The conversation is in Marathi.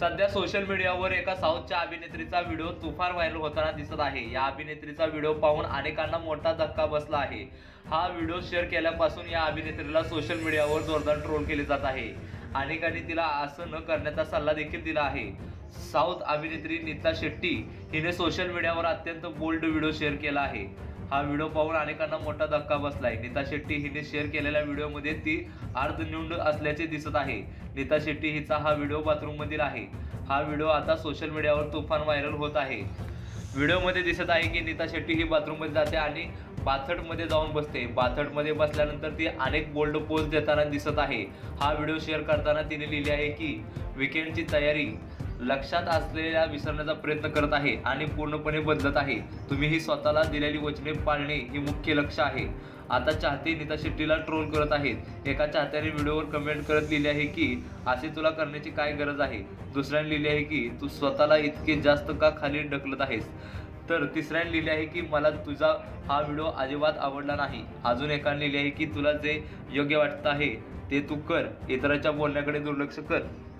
सध्या सोशल मीडियावर एका साऊथच्या अभिनेत्रीचा व्हिडिओ तुफान व्हायरल होताना दिसत आहे। या अभिनेत्रीचा व्हिडिओ पाहून अनेकांना मोठा धक्का बसला आहे। हा व्हिडिओ शेअर केल्यापासून या अभिनेत्रीला सोशल मीडियावर जोरदार ट्रोल केले जात आहे। अनेकांनी तिला असं न करण्याचा सल्ला देखील दिला आहे। साऊथ अभिनेत्री नीता शेट्टी हिने सोशल मीडियावर अत्यंत बोल्ड व्हिडिओ शेअर केला आहे। हा व्हिडिओ पाहून अनेकांना मोठा धक्का बसलाय। नीता शेट्टी हिने शेअर केलेल्या व्हिडिओमध्ये ती अर्धन्यूड असल्याचे दिसत आहे। नीता शेट्टी हिचा हा व्हिडिओ बाथरूम मधील आहे। हा व्हिडिओ आता सोशल मीडियावर तुफान व्हायरल होत आहे। व्हिडिओमध्ये दिसत आहे की नीता शेट्टी ही बाथरूम मध्ये जाते आणि बाथटमध्ये जाऊन बसते। बाथटमध्ये बसल्यानंतर ती अनेक बोल्ड पोज देताना दिसत आहे। हा व्हिडिओ शेअर करताना तिने लिहिले आहे की वीकेंडची तयारी लक्षात असलेल्या विसरण्याचा प्रयत्न करत आहे आणि पूर्णपणे बदलत आहे। तुम्हीही स्वतःला दिलेली वचने पाळणे ही मुख्य लक्ष्य आहे। आता चाहते नीता शेट्टीला ट्रोल करत आहेत। एका चाहत्याने व्हिडिओवर कमेंट करत लिहिले आहे की असे तुला करण्याची काय गरज आहे। दुसऱ्याने लिहिले आहे की तू स्वतःला इतके जास्त का खाली ढकलत आहेस। तर तिसऱ्याने लिहिले आहे की मला तुझा हा व्हिडिओ अजिबात आवडला नाही। अजून एकाने लिहिले आहे की तुला जे योग्य वाटत आहे ते तू कर, इतरांच्या बोलण्याकडे दुर्लक्ष कर।